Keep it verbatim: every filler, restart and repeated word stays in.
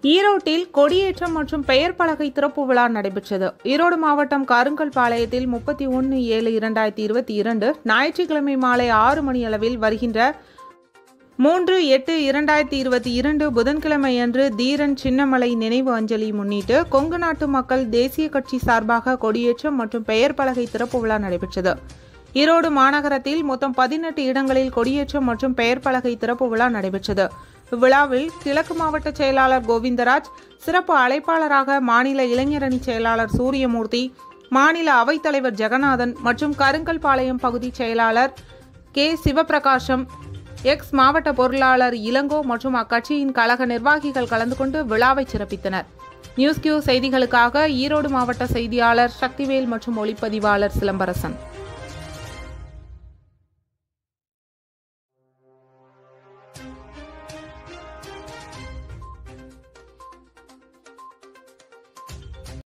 ஈரோட்டில் கொடியேற்றம் மற்றும் பெயர் பலகை திறப்பு விழா நடைபெற்றது. ஈரோடு மாவட்டம் கருங்கல்பாளையத்தில் முப்பத்தி ஒன்று ஏழு இரண்டாயிரத்தி இருபத்தி இரண்டு ஞாயிற்றுக்கிழமை மாலை ஆறு மணி அளவில் வருகின்ற மூன்று எட்டு இரண்டாயிரத்தி இருபத்தி இரண்டு புதன்கிழமையன்று தீரன் சின்னமலை நினைவு அஞ்சலி முன்னிட்டு கொங்கு நாட்டு மக்கள் தேசிய கட்சி சார்பாக கொடியேற்றம் மற்றும் பெயர் பலகை திறப்பு விழா நடைபெற்றது. ஈரோடு மாநகரத்தில் மொத்தம் பதினெட்டு இடங்களில் கொடியேற்றம் மற்றும் பெயர் பலகை திறப்பு விழா நடைபெற்றது. இவ்விழாவில் கிழக்கு மாவட்ட செயலாளர் கோவிந்தராஜ், சிறப்பு அழைப்பாளராக மாநில இளைஞரணி செயலாளர் சூரியமூர்த்தி, மாநில அவைத்தலைவர் ஜெகநாதன் மற்றும் கருங்கல்பாளையம் பகுதி செயலாளர் கே சிவபிரகாசம், எக்ஸ் மாவட்ட பொருளாளர் இளங்கோ மற்றும் அக்கட்சியின் கழக நிர்வாகிகள் கலந்து கொண்டு விழாவை சிறப்பித்தனர். நியூஸ் கியூ செய்திகளுக்காக ஈரோடு மாவட்ட செய்தியாளர் சக்திவேல் மற்றும் ஒளிப்பதிவாளர் சிலம்பரசன்.